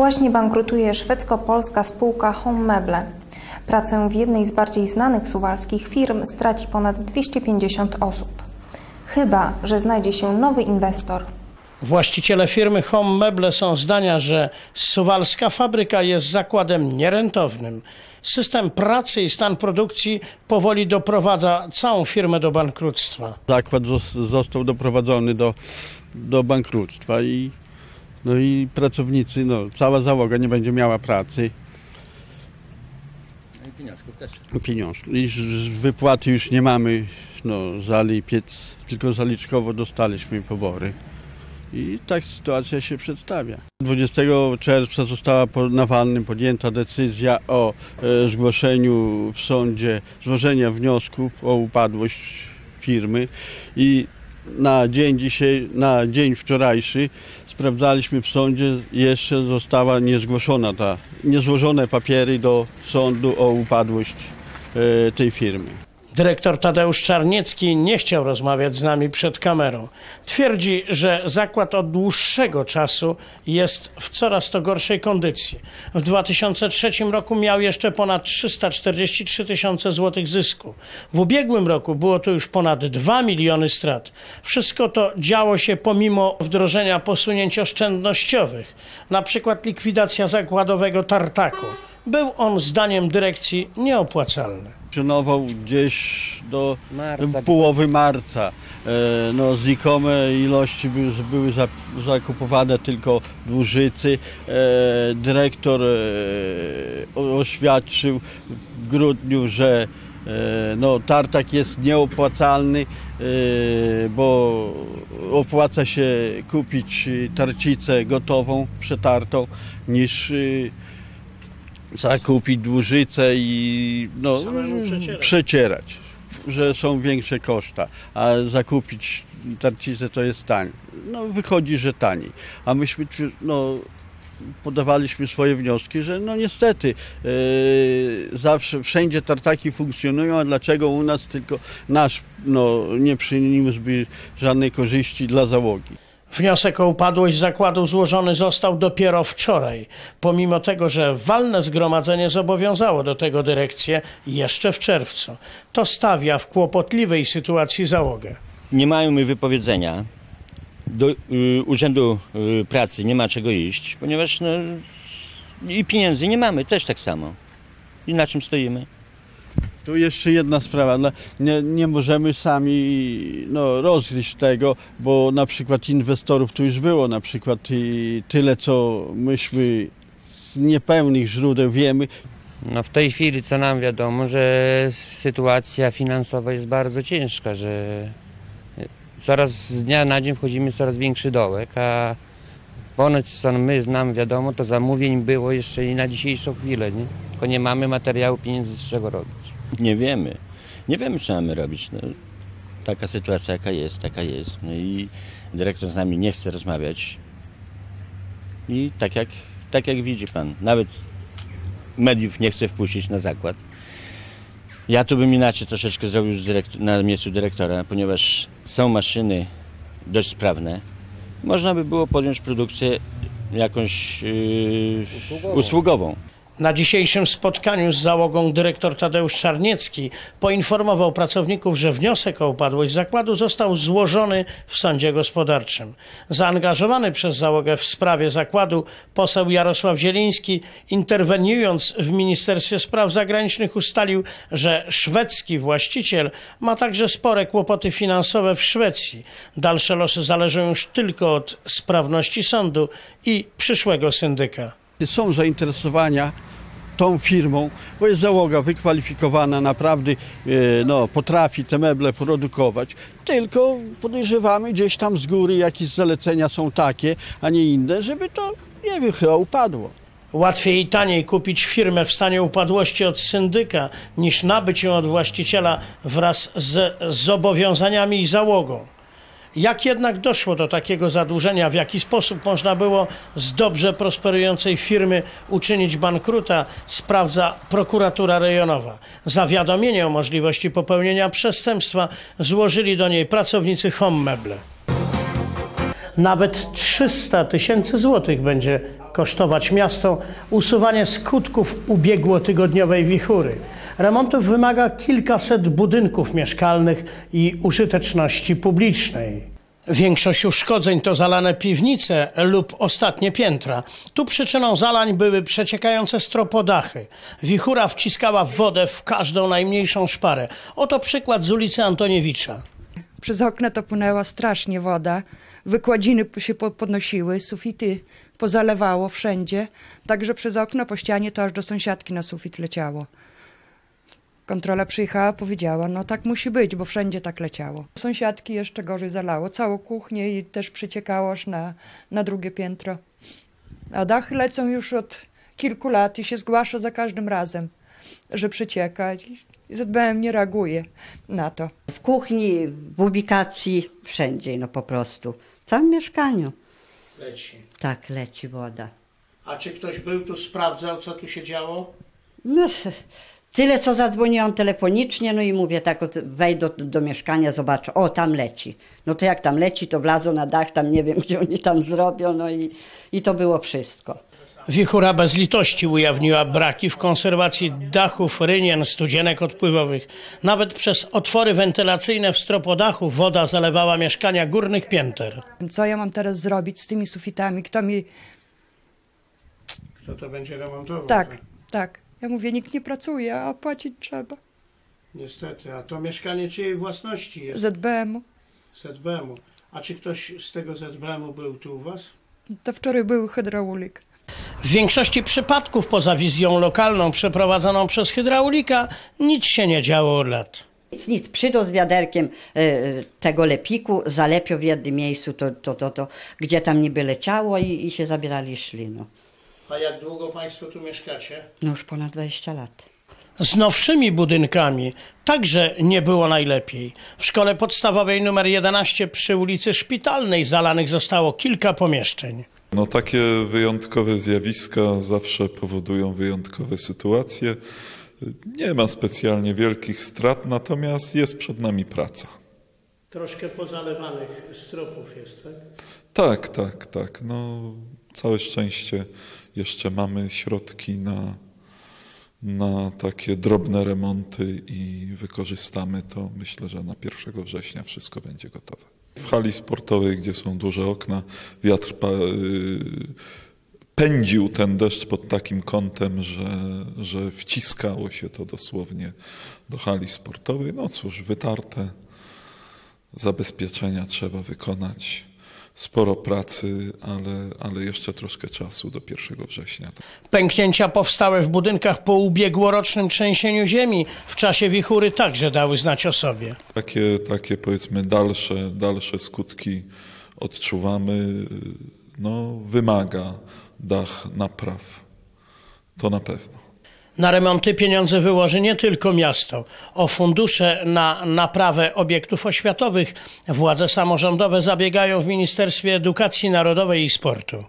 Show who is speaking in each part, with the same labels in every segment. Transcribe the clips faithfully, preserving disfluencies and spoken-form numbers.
Speaker 1: Właśnie bankrutuje szwedzko-polska spółka Home Meble. Pracę w jednej z bardziej znanych suwalskich firm straci ponad dwieście pięćdziesiąt osób. Chyba że znajdzie się nowy inwestor.
Speaker 2: Właściciele firmy Home Meble są zdania, że suwalska fabryka jest zakładem nierentownym. System pracy i stan produkcji powoli doprowadza całą firmę do bankructwa.
Speaker 3: Zakład został doprowadzony do, do bankructwa i, no i pracownicy, no, cała załoga nie będzie miała pracy.
Speaker 4: I pieniążków też.
Speaker 3: Pieniążków. I wypłaty już nie mamy, no, za lipiec, tylko zaliczkowo dostaliśmy pobory. I tak sytuacja się przedstawia. dwudziestego czerwca została na walnym podjęta decyzja o e, zgłoszeniu w sądzie złożenia wniosków o upadłość firmy i na dzień dzisiaj, na dzień wczorajszy sprawdzaliśmy w sądzie, jeszcze została niezgłoszona ta, niezłożone papiery do sądu o upadłość e, tej firmy.
Speaker 2: Dyrektor Tadeusz Czarniecki nie chciał rozmawiać z nami przed kamerą. Twierdzi, że zakład od dłuższego czasu jest w coraz to gorszej kondycji. W dwa tysiące trzecim roku miał jeszcze ponad trzysta czterdzieści trzy tysiące złotych zysku. W ubiegłym roku było to już ponad dwa miliony strat. Wszystko to działo się pomimo wdrożenia posunięć oszczędnościowych, na przykład likwidacja zakładowego tartaku. Był on zdaniem dyrekcji nieopłacalny.
Speaker 3: Funkcjonował gdzieś do
Speaker 4: Marca.
Speaker 3: połowy marca. E, no, znikome ilości były, były zakupowane tylko dłużycy. E, dyrektor e, oświadczył w grudniu, że e, no, tartak jest nieopłacalny, e, bo opłaca się kupić tarczicę gotową, przetartą, niż zakupić dłużycę i no,
Speaker 2: przecierać.
Speaker 3: przecierać, że są większe koszta, a zakupić tarczicę to jest taniej. No, wychodzi, że taniej. A myśmy no, podawaliśmy swoje wnioski, że no niestety yy, zawsze wszędzie tartaki funkcjonują, a dlaczego u nas tylko nasz no, nie przyniósłby żadnej korzyści dla załogi.
Speaker 2: Wniosek o upadłość zakładu złożony został dopiero wczoraj, pomimo tego, że walne zgromadzenie zobowiązało do tego dyrekcję jeszcze w czerwcu. To stawia w kłopotliwej sytuacji załogę.
Speaker 4: Nie mają mi wypowiedzenia. Do y, Urzędu y, Pracy nie ma czego iść, ponieważ no, i pieniędzy nie mamy, też tak samo. I na czym stoimy?
Speaker 3: Tu jeszcze jedna sprawa, nie, nie możemy sami no, rozgryźć tego, bo na przykład inwestorów tu już było, na przykład i tyle, co myśmy z niepełnych źródeł wiemy.
Speaker 5: No w tej chwili, co nam wiadomo, że sytuacja finansowa jest bardzo ciężka, że coraz z dnia na dzień wchodzimy w coraz większy dołek, a ponoć, co my nam wiadomo, to zamówień było jeszcze i na dzisiejszą chwilę, nie? Tylko nie mamy materiału, pieniędzy z czego robić.
Speaker 4: Nie wiemy. Nie wiemy, co mamy robić. No, taka sytuacja, jaka jest, taka jest. No i dyrektor z nami nie chce rozmawiać. I tak jak, tak jak widzi pan, nawet mediów nie chce wpuścić na zakład. Ja tu bym inaczej troszeczkę zrobił na miejscu dyrektora, ponieważ są maszyny dość sprawne. Można by było podjąć produkcję jakąś yy, usługową. usługową.
Speaker 2: Na dzisiejszym spotkaniu z załogą dyrektor Tadeusz Czarniecki poinformował pracowników, że wniosek o upadłość zakładu został złożony w sądzie gospodarczym. Zaangażowany przez załogę w sprawie zakładu poseł Jarosław Zieliński, interweniując w Ministerstwie Spraw Zagranicznych, ustalił, że szwedzki właściciel ma także spore kłopoty finansowe w Szwecji. Dalsze losy zależą już tylko od sprawności sądu i przyszłego syndyka.
Speaker 3: Są zainteresowania tą firmą, bo jest załoga wykwalifikowana, naprawdę no, potrafi te meble produkować, tylko podejrzewamy gdzieś tam z góry jakieś zalecenia są takie, a nie inne, żeby to, nie wiem, chyba upadło.
Speaker 2: Łatwiej i taniej kupić firmę w stanie upadłości od syndyka, niż nabyć ją od właściciela wraz z zobowiązaniami i załogą. Jak jednak doszło do takiego zadłużenia, w jaki sposób można było z dobrze prosperującej firmy uczynić bankruta, sprawdza prokuratura rejonowa. Zawiadomienie o możliwości popełnienia przestępstwa złożyli do niej pracownicy Home Meble. Nawet trzysta tysięcy złotych będzie kosztować miasto usuwanie skutków ubiegłotygodniowej wichury. Remontów wymaga kilkaset budynków mieszkalnych i użyteczności publicznej. Większość uszkodzeń to zalane piwnice lub ostatnie piętra. Tu przyczyną zalań były przeciekające stropodachy. Wichura wciskała wodę w każdą najmniejszą szparę. Oto przykład z ulicy Antoniewicza.
Speaker 6: Przez okna to płynęła strasznie woda. Wykładziny się podnosiły, sufity pozalewało wszędzie. Także przez okno po ścianie to aż do sąsiadki na sufit leciało. Kontrola przyjechała, powiedziała, no tak musi być, bo wszędzie tak leciało. Sąsiadki jeszcze gorzej zalało, całą kuchnię i też przyciekało aż na, na drugie piętro. A dachy lecą już od kilku lat i się zgłasza za każdym razem, że przycieka. I Z B M nie reaguje na to.
Speaker 7: W kuchni, w ubikacji, wszędzie no po prostu. W całym mieszkaniu.
Speaker 2: Leci.
Speaker 7: Tak, leci woda.
Speaker 2: A czy ktoś był tu, sprawdzał, co tu się działo?
Speaker 7: No, tyle co zadzwoniłam telefonicznie, no i mówię tak, wejdę do, do mieszkania, zobaczę, o tam leci. No to jak tam leci, to wlazło na dach, tam nie wiem gdzie oni tam zrobią, no i, i to było wszystko.
Speaker 2: Wichura bez litości ujawniła braki w konserwacji dachów, rynien, studzienek odpływowych. Nawet przez otwory wentylacyjne w stropodachu woda zalewała mieszkania górnych pięter.
Speaker 6: Co ja mam teraz zrobić z tymi sufitami? Kto mi...
Speaker 2: Kto to będzie remontował?
Speaker 6: Tak, tak. Ja mówię, nikt nie pracuje, a płacić trzeba.
Speaker 2: Niestety, a to mieszkanie czyjej własności jest?
Speaker 6: Z B M-u.
Speaker 2: Z B M-u. A czy ktoś z tego Z B M-u był tu u was?
Speaker 6: To wczoraj był hydraulik.
Speaker 2: W większości przypadków poza wizją lokalną przeprowadzoną przez hydraulika nic się nie działo od lat.
Speaker 7: Nic, nic, przyjdą z wiaderkiem y, tego lepiku, zalepią w jednym miejscu to, to, to, to gdzie tam niby leciało i, i się zabierali i szli. No.
Speaker 2: A jak długo państwo tu mieszkacie?
Speaker 7: no już ponad dwadzieścia lat.
Speaker 2: Z nowszymi budynkami także nie było najlepiej. W szkole podstawowej nr jedenaście przy ulicy Szpitalnej zalanych zostało kilka pomieszczeń.
Speaker 8: No takie wyjątkowe zjawiska zawsze powodują wyjątkowe sytuacje. Nie ma specjalnie wielkich strat, natomiast jest przed nami praca.
Speaker 2: Troszkę pozalewanych stropów jest, tak?
Speaker 8: Tak, tak, tak. No, całe szczęście jeszcze mamy środki na, na takie drobne remonty i wykorzystamy to. Myślę, że na pierwszego września wszystko będzie gotowe. W hali sportowej, gdzie są duże okna, wiatr pa, yy, pędził ten deszcz pod takim kątem, że, że wciskało się to dosłownie do hali sportowej. No cóż, wytarte zabezpieczenia trzeba wykonać. Sporo pracy, ale, ale jeszcze troszkę czasu do pierwszego września.
Speaker 2: Pęknięcia powstałe w budynkach po ubiegłorocznym trzęsieniu ziemi w czasie wichury także dały znać o sobie.
Speaker 8: Takie, takie powiedzmy dalsze, dalsze skutki odczuwamy. No, wymaga dach napraw. To na pewno.
Speaker 2: Na remonty pieniądze wyłoży nie tylko miasto. O fundusze na naprawę obiektów oświatowych władze samorządowe zabiegają w Ministerstwie Edukacji Narodowej i Sportu.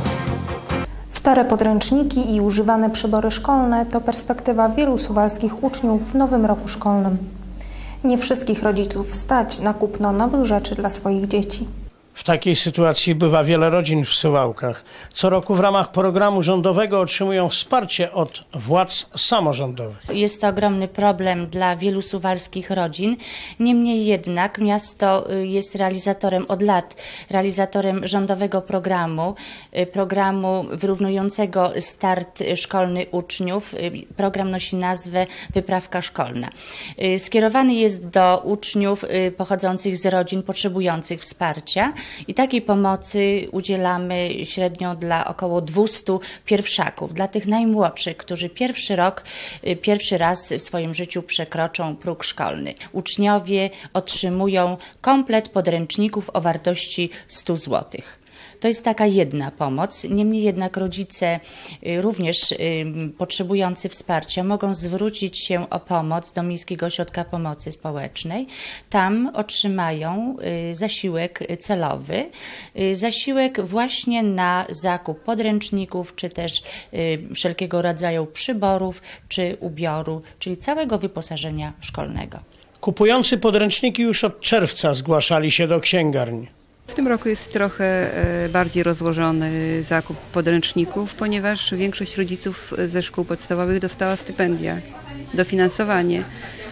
Speaker 1: Stare podręczniki i używane przybory szkolne to perspektywa wielu suwalskich uczniów w nowym roku szkolnym. Nie wszystkich rodziców stać na kupno nowych rzeczy dla swoich dzieci.
Speaker 2: W takiej sytuacji bywa wiele rodzin w Suwałkach. Co roku w ramach programu rządowego otrzymują wsparcie od władz samorządowych.
Speaker 9: Jest to ogromny problem dla wielu suwalskich rodzin. Niemniej jednak miasto jest realizatorem od lat, realizatorem rządowego programu, programu wyrównującego start szkolny uczniów. Program nosi nazwę Wyprawka Szkolna. Skierowany jest do uczniów pochodzących z rodzin potrzebujących wsparcia. I takiej pomocy udzielamy średnio dla około dwustu pierwszaków, dla tych najmłodszych, którzy pierwszy rok, pierwszy raz w swoim życiu przekroczą próg szkolny. Uczniowie otrzymują komplet podręczników o wartości stu złotych. To jest taka jedna pomoc, niemniej jednak rodzice również potrzebujący wsparcia mogą zwrócić się o pomoc do Miejskiego Ośrodka Pomocy Społecznej. Tam otrzymają zasiłek celowy, zasiłek właśnie na zakup podręczników, czy też wszelkiego rodzaju przyborów, czy ubioru, czyli całego wyposażenia szkolnego.
Speaker 2: Kupujący podręczniki już od czerwca zgłaszali się do księgarni.
Speaker 10: W tym roku jest trochę bardziej rozłożony zakup podręczników, ponieważ większość rodziców ze szkół podstawowych dostała stypendia, dofinansowanie,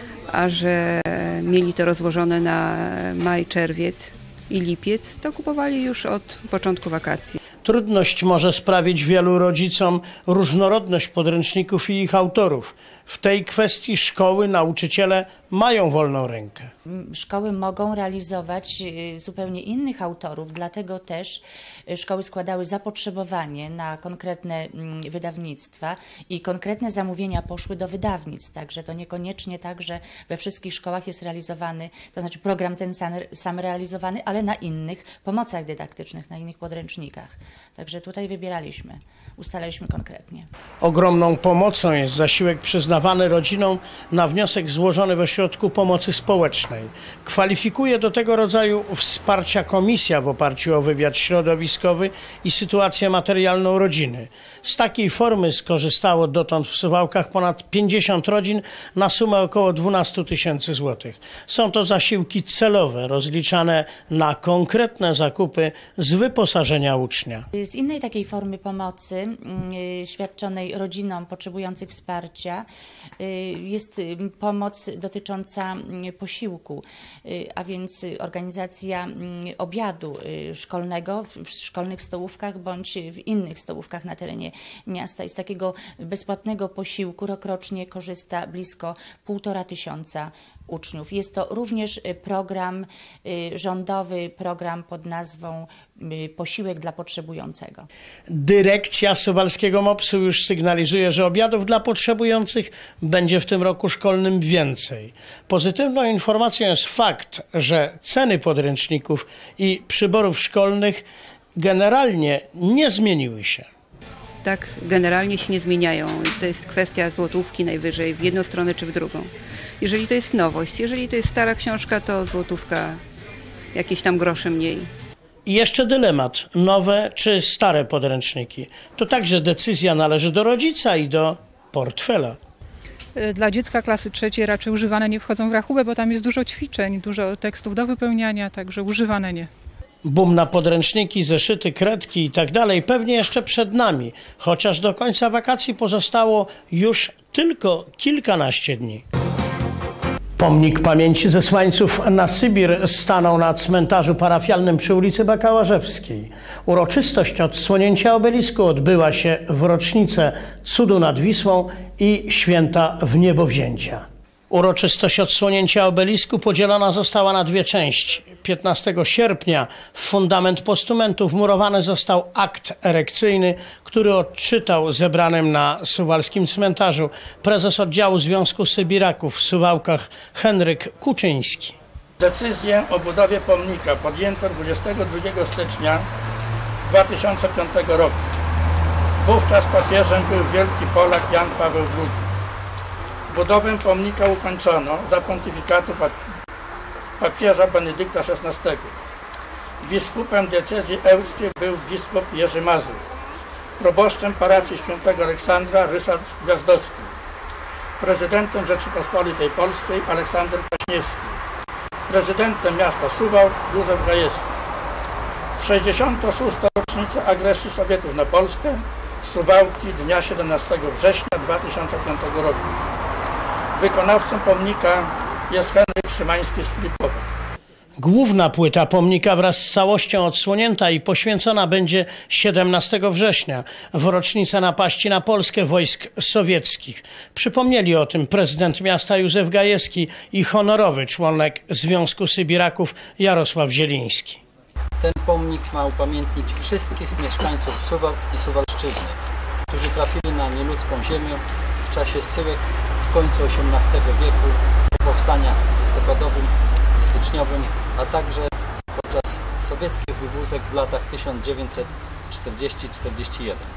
Speaker 10: a że mieli to rozłożone na maj, czerwiec i lipiec, to kupowali już od początku wakacji.
Speaker 2: Trudność może sprawić wielu rodzicom różnorodność podręczników i ich autorów. W tej kwestii szkoły, nauczyciele mają wolną rękę.
Speaker 9: Szkoły mogą realizować zupełnie innych autorów, dlatego też szkoły składały zapotrzebowanie na konkretne wydawnictwa i konkretne zamówienia poszły do wydawnictw, także to niekoniecznie tak, że we wszystkich szkołach jest realizowany, to znaczy program ten sam, sam realizowany, ale na innych pomocach dydaktycznych, na innych podręcznikach. Także tutaj wybieraliśmy, ustalaliśmy konkretnie.
Speaker 2: Ogromną pomocą jest zasiłek przyznawany rodzinom na wniosek złożony w Ośrodku Pomocy Społecznej. Kwalifikuje do tego rodzaju wsparcia komisja w oparciu o wywiad środowiskowy i sytuację materialną rodziny. Z takiej formy skorzystało dotąd w Suwałkach ponad pięćdziesiąt rodzin na sumę około dwanaście tysięcy złotych. Są to zasiłki celowe, rozliczane na konkretne zakupy z wyposażenia ucznia.
Speaker 9: Z innej takiej formy pomocy y, świadczonej rodzinom potrzebujących wsparcia y, jest y, pomoc dotycząca y, posiłku, y, a więc organizacja y, obiadu y, szkolnego w, w szkolnych stołówkach bądź w innych stołówkach na terenie miasta. I z takiego bezpłatnego posiłku rokrocznie korzysta blisko półtora tysiąca uczniów. Jest to również program rządowy, program pod nazwą Posiłek dla potrzebującego.
Speaker 2: Dyrekcja Suwalskiego MOPS-u już sygnalizuje, że obiadów dla potrzebujących będzie w tym roku szkolnym więcej. Pozytywną informacją jest fakt, że ceny podręczników i przyborów szkolnych generalnie nie zmieniły się.
Speaker 10: Tak, generalnie się nie zmieniają. To jest kwestia złotówki najwyżej w jedną stronę czy w drugą. Jeżeli to jest nowość, jeżeli to jest stara książka, to złotówka, jakieś tam grosze mniej.
Speaker 2: I jeszcze dylemat, nowe czy stare podręczniki. To także decyzja należy do rodzica i do portfela.
Speaker 11: Dla dziecka klasy trzeciej raczej używane nie wchodzą w rachubę, bo tam jest dużo ćwiczeń, dużo tekstów do wypełniania, także używane nie.
Speaker 2: Boom na podręczniki, zeszyty, kredki i tak dalej pewnie jeszcze przed nami, chociaż do końca wakacji pozostało już tylko kilkanaście dni. Pomnik pamięci zesłańców na Sybir stanął na cmentarzu parafialnym przy ulicy Bakałażewskiej. Uroczystość odsłonięcia obelisku odbyła się w rocznicę Cudu nad Wisłą i Święta Wniebowzięcia. Uroczystość odsłonięcia obelisku podzielona została na dwie części. piętnastego sierpnia w fundament postumentu wmurowany został akt erekcyjny, który odczytał zebranym na suwalskim cmentarzu prezes oddziału Związku Sybiraków w Suwałkach Henryk Kuczyński.
Speaker 12: Decyzję o budowie pomnika podjęto dwudziestego drugiego stycznia dwa tysiące piątego roku. Wówczas papieżem był wielki Polak Jan Paweł drugi. Budowę pomnika ukończono za pontyfikatu papieża Benedykta szesnastego. Biskupem diecezji ełckiej był biskup Jerzy Mazur. Proboszczem parafii świętego Aleksandra Ryszard Gwiazdowski. Prezydentem Rzeczypospolitej Polskiej Aleksander Kwaśniewski. Prezydentem miasta Suwałk Józef Gajewski. W sześćdziesiątą szóstą rocznicę agresji Sowietów na Polskę Suwałki dnia siedemnastego września dwa tysiące piątego roku. Wykonawcą pomnika jest Henryk Szymański z Filipowa.
Speaker 2: Główna płyta pomnika wraz z całością odsłonięta i poświęcona będzie siedemnastego września w rocznicę napaści na Polskę wojsk sowieckich. Przypomnieli o tym prezydent miasta Józef Gajewski i honorowy członek Związku Sybiraków Jarosław Zieliński.
Speaker 13: Ten pomnik ma upamiętnić wszystkich mieszkańców Suwałk i Suwalszczyzny, którzy trafili na nieludzką ziemię w czasie zsyłek w końcu osiemnastego wieku, w powstaniach listopadowym i styczniowym, a także podczas sowieckich wywózek w latach tysiąc dziewięćset czterdziesty do czterdziestego pierwszego.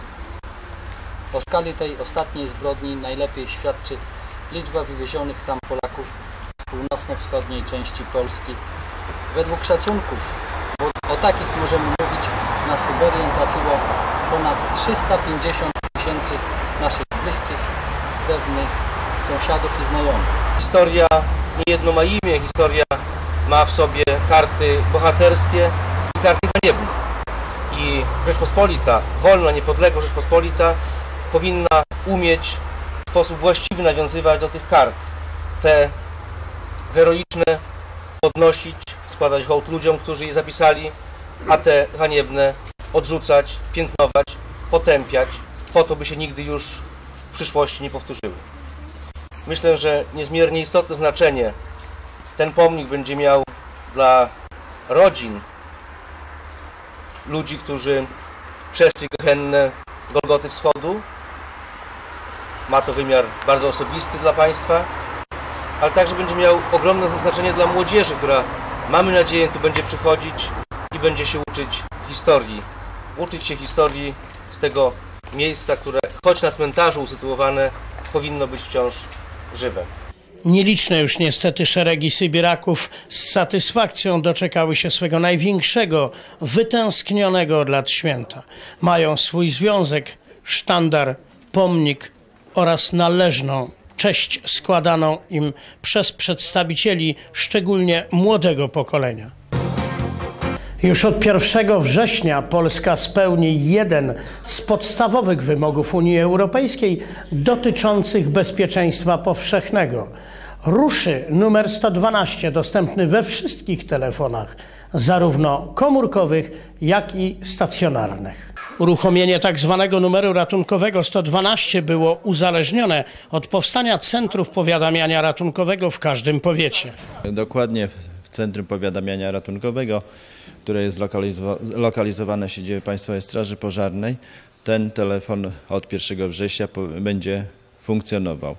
Speaker 13: O skali tej ostatniej zbrodni najlepiej świadczy liczba wywiezionych tam Polaków z północno-wschodniej części Polski. Według szacunków, bo o takich możemy mówić, na Syberię trafiło ponad trzysta pięćdziesiąt tysięcy naszych bliskich, krewnych, sąsiadów i znajomych.
Speaker 14: Historia nie jedno ma imię, historia ma w sobie karty bohaterskie i karty haniebne. I Rzeczpospolita, wolna, niepodległa Rzeczpospolita powinna umieć w sposób właściwy nawiązywać do tych kart. Te heroiczne podnosić, składać hołd ludziom, którzy je zapisali, a te haniebne odrzucać, piętnować, potępiać, po to, by się nigdy już w przyszłości nie powtórzyły. Myślę, że niezmiernie istotne znaczenie ten pomnik będzie miał dla rodzin ludzi, którzy przeszli gehennę Golgoty Wschodu. Ma to wymiar bardzo osobisty dla Państwa, ale także będzie miał ogromne znaczenie dla młodzieży, która, mamy nadzieję, tu będzie przychodzić i będzie się uczyć historii. Uczyć się historii z tego miejsca, które choć na cmentarzu usytuowane, powinno być wciąż żywe.
Speaker 2: Nieliczne już niestety szeregi Sybiraków z satysfakcją doczekały się swego największego, wytęsknionego od lat święta. Mają swój związek, sztandar, pomnik oraz należną cześć składaną im przez przedstawicieli szczególnie młodego pokolenia. Już od pierwszego września Polska spełni jeden z podstawowych wymogów Unii Europejskiej dotyczących bezpieczeństwa powszechnego. Ruszy numer sto dwanaście dostępny we wszystkich telefonach, zarówno komórkowych, jak i stacjonarnych. Uruchomienie tak zwanego numeru ratunkowego sto dwanaście było uzależnione od powstania centrów powiadamiania ratunkowego w każdym powiecie.
Speaker 15: Dokładnie w Centrum Powiadamiania Ratunkowego, które jest lokalizowa lokalizowane w siedzibie Państwowej Straży Pożarnej, ten telefon od pierwszego września będzie funkcjonował.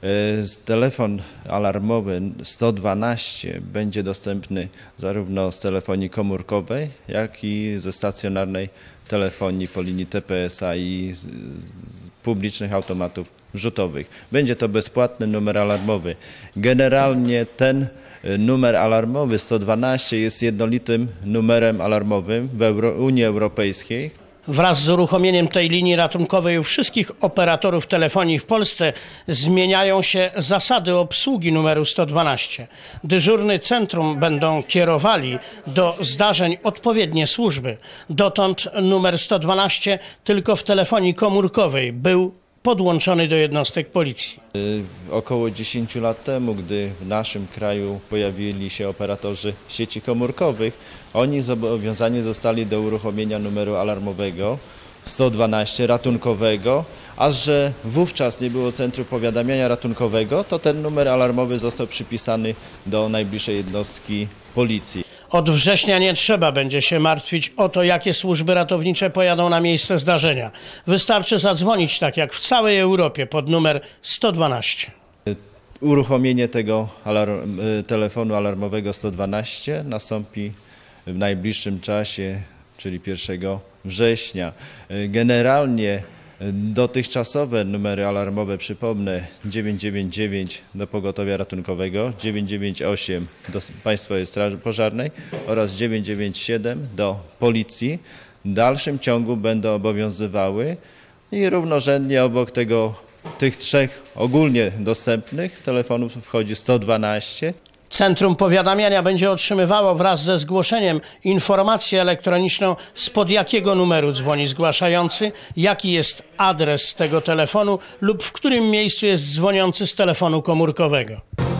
Speaker 15: Telefon alarmowy sto dwanaście będzie dostępny zarówno z telefonii komórkowej, jak i ze stacjonarnej telefonii po linii T P S a i z, z publicznych automatów wrzutowych. Będzie to bezpłatny numer alarmowy. Generalnie ten numer alarmowy sto dwanaście jest jednolitym numerem alarmowym w Euro Unii Europejskiej.
Speaker 2: Wraz z uruchomieniem tej linii ratunkowej u wszystkich operatorów telefonii w Polsce zmieniają się zasady obsługi numeru sto dwanaście. Dyżurny centrum będą kierowali do zdarzeń odpowiednie służby. Dotąd numer sto dwanaście tylko w telefonii komórkowej był podłączony do jednostek policji.
Speaker 15: Około dziesięć lat temu, gdy w naszym kraju pojawili się operatorzy sieci komórkowych, oni zobowiązani zostali do uruchomienia numeru alarmowego sto dwanaście ratunkowego, a że wówczas nie było centrum powiadamiania ratunkowego, to ten numer alarmowy został przypisany do najbliższej jednostki policji.
Speaker 2: Od września nie trzeba będzie się martwić o to, jakie służby ratownicze pojadą na miejsce zdarzenia. Wystarczy zadzwonić, tak jak w całej Europie, pod numer sto dwanaście.
Speaker 15: Uruchomienie tego alarm, telefonu alarmowego sto dwanaście nastąpi w najbliższym czasie, czyli pierwszego września. Generalnie dotychczasowe numery alarmowe, przypomnę, dziewięć dziewięć dziewięć do pogotowia ratunkowego, dziewięć dziewięć osiem do Państwowej Straży Pożarnej oraz dziewięć dziewięć siedem do Policji w dalszym ciągu będą obowiązywały i równorzędnie obok tego, tych trzech ogólnie dostępnych telefonów wchodzi sto dwanaście.
Speaker 2: Centrum Powiadamiania będzie otrzymywało wraz ze zgłoszeniem informację elektroniczną, spod jakiego numeru dzwoni zgłaszający, jaki jest adres tego telefonu lub w którym miejscu jest dzwoniący z telefonu komórkowego.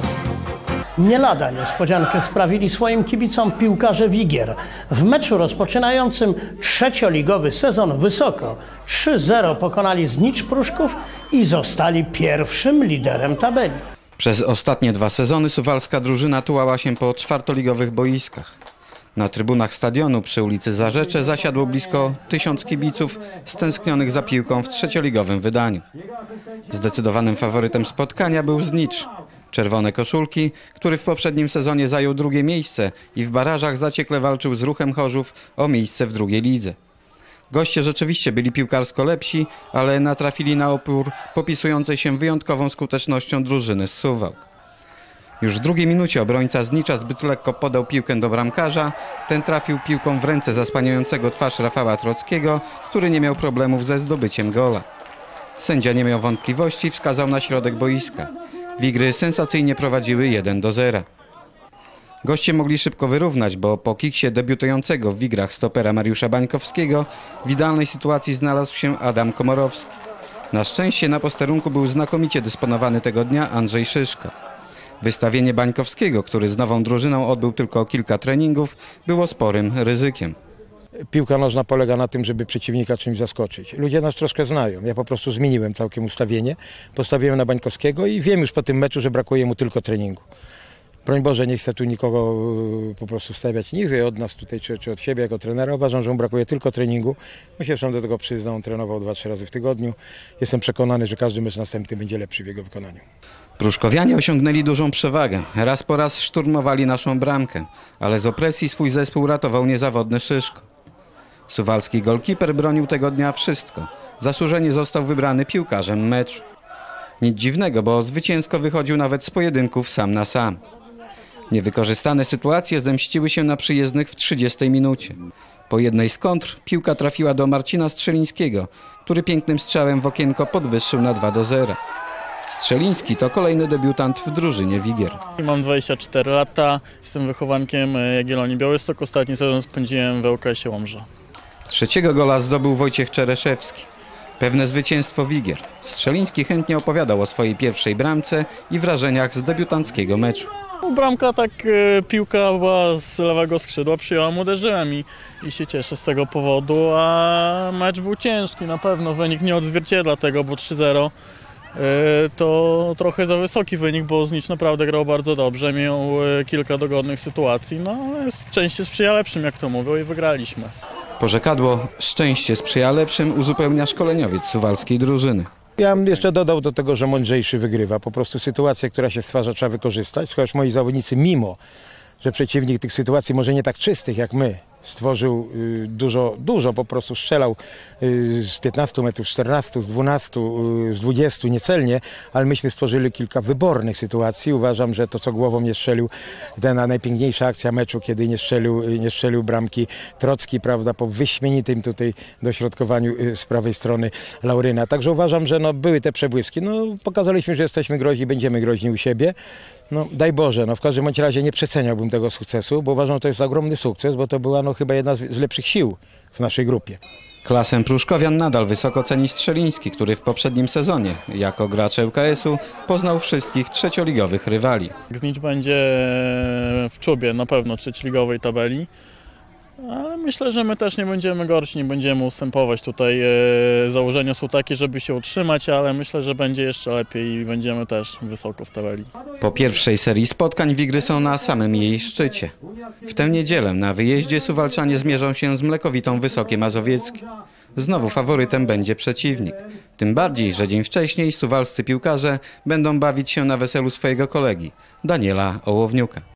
Speaker 2: Nie lada niespodziankę sprawili swoim kibicom piłkarze Wigier. W meczu rozpoczynającym trzecioligowy sezon wysoko trzy zero pokonali Znicz Pruszków i zostali pierwszym liderem tabeli.
Speaker 16: Przez ostatnie dwa sezony suwalska drużyna tułała się po czwartoligowych boiskach. Na trybunach stadionu przy ulicy Zarzecze zasiadło blisko tysiąc kibiców stęsknionych za piłką w trzecioligowym wydaniu. Zdecydowanym faworytem spotkania był Znicz. Czerwone koszulki, który w poprzednim sezonie zajął drugie miejsce i w barażach zaciekle walczył z Ruchem Chorzów o miejsce w drugiej lidze. Goście rzeczywiście byli piłkarsko lepsi, ale natrafili na opór popisującej się wyjątkową skutecznością drużyny z Suwałk. Już w drugiej minucie obrońca Znicza zbyt lekko podał piłkę do bramkarza. Ten trafił piłką w ręce zasłaniającego twarz Rafała Trockiego, który nie miał problemów ze zdobyciem gola. Sędzia nie miał wątpliwości, wskazał na środek boiska. Wigry sensacyjnie prowadziły jeden do zera. Goście mogli szybko wyrównać, bo po kiksie debiutującego w Wigrach stopera Mariusza Bańkowskiego w idealnej sytuacji znalazł się Adam Komorowski. Na szczęście na posterunku był znakomicie dysponowany tego dnia Andrzej Szyszko. Wystawienie Bańkowskiego, który z nową drużyną odbył tylko kilka treningów, było sporym ryzykiem.
Speaker 17: Piłka nożna polega na tym, żeby przeciwnika czymś zaskoczyć. Ludzie nas troszkę znają. Ja po prostu zmieniłem całkiem ustawienie, postawiłem na Bańkowskiego i wiem już po tym meczu, że brakuje mu tylko treningu. Broń Boże, nie chcę tu nikogo po prostu stawiać niżej od nas tutaj, czy, czy od siebie jako trenera. Uważam, że mu brakuje tylko treningu. On się zresztą do tego przyznał, on trenował dwa, trzy razy w tygodniu. Jestem przekonany, że każdy mecz następny będzie lepszy w jego wykonaniu.
Speaker 16: Pruszkowianie osiągnęli dużą przewagę. Raz po raz szturmowali naszą bramkę, ale z opresji swój zespół ratował niezawodny Szyszko. Suwalski golkiper bronił tego dnia wszystko. Zasłużenie został wybrany piłkarzem meczu. Nic dziwnego, bo zwycięsko wychodził nawet z pojedynków sam na sam. Niewykorzystane sytuacje zemściły się na przyjezdnych w trzydziestej minucie. Po jednej z kontr piłka trafiła do Marcina Strzelińskiego, który pięknym strzałem w okienko podwyższył na dwa do zera. Strzeliński to kolejny debiutant w drużynie Wigier.
Speaker 18: Mam dwadzieścia cztery lata, jestem wychowankiem Jagiellonii Białystok, ostatni sezon spędziłem w L K S-ie Łomża.
Speaker 16: Trzeciego gola zdobył Wojciech Czereszewski. Pewne zwycięstwo Wigier. Strzeliński chętnie opowiadał o swojej pierwszej bramce i wrażeniach z debiutanckiego meczu.
Speaker 18: Bramka, tak e, piłka była z lewego skrzydła, przyjąłem, uderzyłem i, i się cieszę z tego powodu, a mecz był ciężki, na pewno wynik nie odzwierciedla tego, bo trzy zero e, to trochę za wysoki wynik, bo Znicz naprawdę grał bardzo dobrze, miał e, kilka dogodnych sytuacji, no ale szczęście sprzyja lepszym, jak to mówią, i wygraliśmy.
Speaker 16: Porzekadło "szczęście sprzyja lepszym" uzupełnia szkoleniowiec suwalskiej drużyny.
Speaker 17: Ja bym jeszcze dodał do tego, że mądrzejszy wygrywa. Po prostu sytuację, która się stwarza, trzeba wykorzystać. Chociaż moi zawodnicy, mimo że przeciwnik tych sytuacji może nie tak czystych jak my, stworzył y, dużo, dużo po prostu strzelał y, z piętnastu metrów, z czternastu, z dwunastu, y, z dwudziestu niecelnie, ale myśmy stworzyli kilka wybornych sytuacji. Uważam, że to, co głową nie strzelił, ta najpiękniejsza akcja meczu, kiedy nie strzelił, nie strzelił bramki Trocki, prawda, po wyśmienitym tutaj dośrodkowaniu y, z prawej strony Lauryna. Także uważam, że no, były te przebłyski. No, pokazaliśmy, że jesteśmy groźni, będziemy groźni u siebie. No, daj Boże, no w każdym bądź razie nie przeceniałbym tego sukcesu, bo uważam, że to jest ogromny sukces, bo to była no, chyba jedna z, z lepszych sił w naszej grupie.
Speaker 16: Klasę pruszkowian nadal wysoko ceni Strzeliński, który w poprzednim sezonie jako gracz L K S-u poznał wszystkich trzecioligowych rywali.
Speaker 18: Znicz będzie w czubie na pewno trzecioligowej tabeli, ale myślę, że my też nie będziemy gorsi, nie będziemy ustępować. Tutaj e, założenia są takie, żeby się utrzymać, ale myślę, że będzie jeszcze lepiej i będziemy też wysoko w tabeli.
Speaker 16: Po pierwszej serii spotkań Wigry są na samym jej szczycie. W tę niedzielę na wyjeździe Suwalczanie zmierzą się z Mlekowitą Wysokie Mazowieckie. Znowu faworytem będzie przeciwnik. Tym bardziej, że dzień wcześniej suwalscy piłkarze będą bawić się na weselu swojego kolegi, Daniela Ołowniuka.